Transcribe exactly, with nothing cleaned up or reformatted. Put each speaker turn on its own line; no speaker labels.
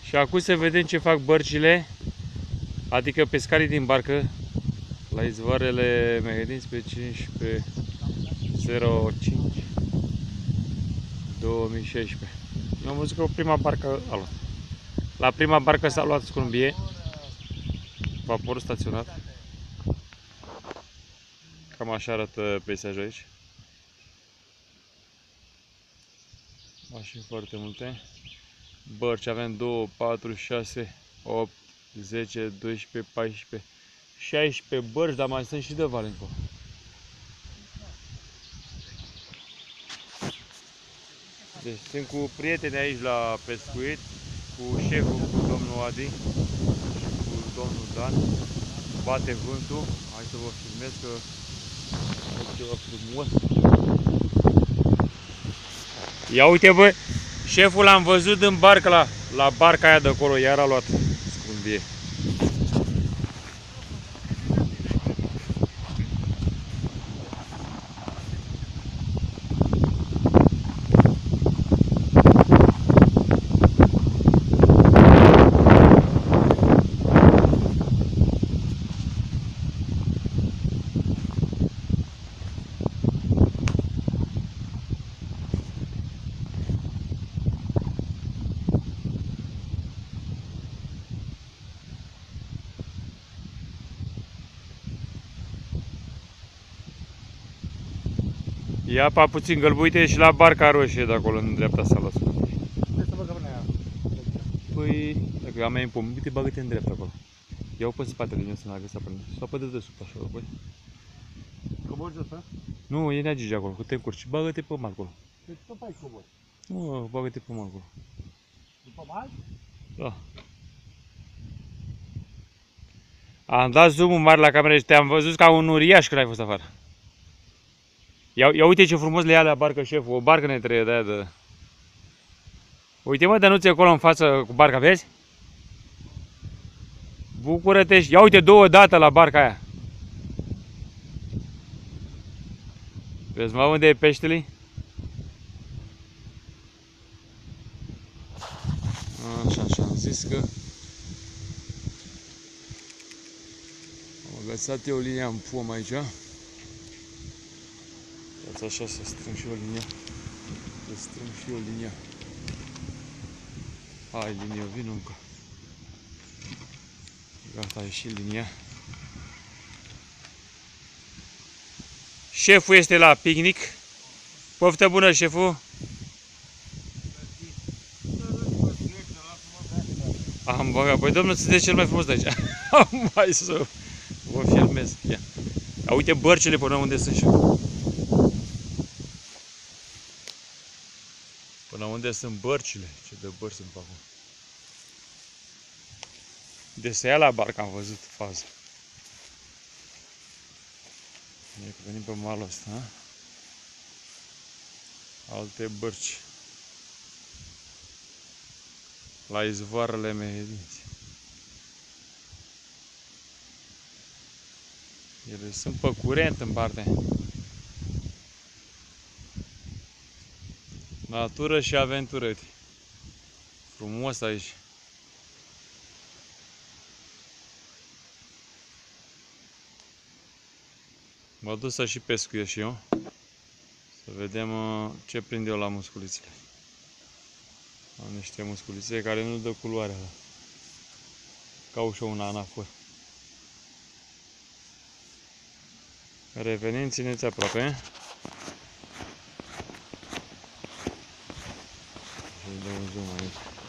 Și acum să vedem ce fac bărcile, adică pescarii din barcă, la izvoarele Mehedinți pe cincisprezece zero cinci două mii șaisprezece. Eu am văzut că prima barcă a luat. La prima barcă s-a luat scrumbie, vaporul staționat. Cam așa arată peisajul aici. Mașini foarte multe. Bărci avem doi, patru, șase, opt, zece, doisprezece, paisprezece, șaisprezece bărci, dar mai sunt și de Valenco. Deci sunt cu prieteni aici la pescuit, cu șeful, cu domnul Adi și cu domnul Dan. Bate vântul. Hai să vă filmez că e ceva frumos. Ia uite bă, șeful l-am văzut în barcă la, la barca aia de acolo, iar a luat scrumbie. Ia pa puțin gălbuite și la barca roșie de acolo, în dreapta s-a luat. Păi, dacă am mai împom, uite, bagă-te în dreapta acolo. Iau pe spatele din să n-a găsit până. Sau pe dedesubt așa, băi.
Coborzi asta?
Nu, e neagige acolo, că te încurci. Bagă-te pe mal acolo.
Deci tot aici coborzi.
Nu, bagă-te pe mal acolo.
După mal?
Da. Am dat zoom-ul mare la cameră și te-am văzut ca un uriaș când ai fost afară. Ia, ia uite ce frumos le ia la barcă șeful, o barcă ne trebuie de aia de... Uite mă, Dănuțe, acolo în față cu barca, vezi? Bucură-te și ia uite două dată la barca aia. Vezi mă unde e peștele? Așa, așa, am zis că... Am agățat eu linia în pom aici. Dați așa să strâng și eu linia. Să strâng și eu linia. Hai linia, vin încă. Gata, a ieșit linia. Șeful este la picnic. Poftă bună, șeful! Am băgat. Păi domnul, sunteți cel mai frumos de aici. Mai să vă filmez. Ia. A, uite bărcile până unde sunt și eu. Până unde sunt bărcile. Ce de bărci sunt pe acolo. De să ia la barcă am văzut fază. E că venim pe malul ăsta. A? Alte bărci. La izvoarele Mehedinți. Ele sunt pe curent în partea. Natură și aventură. Frumos aici. Mă duc să și pescuiesc și eu. Să vedem ce prind eu la musculițele. Am niște musculițe care nu dă culoarea. Ca ușă un anafor. Revenim, țineți aproape. Și dăm un zoom aici.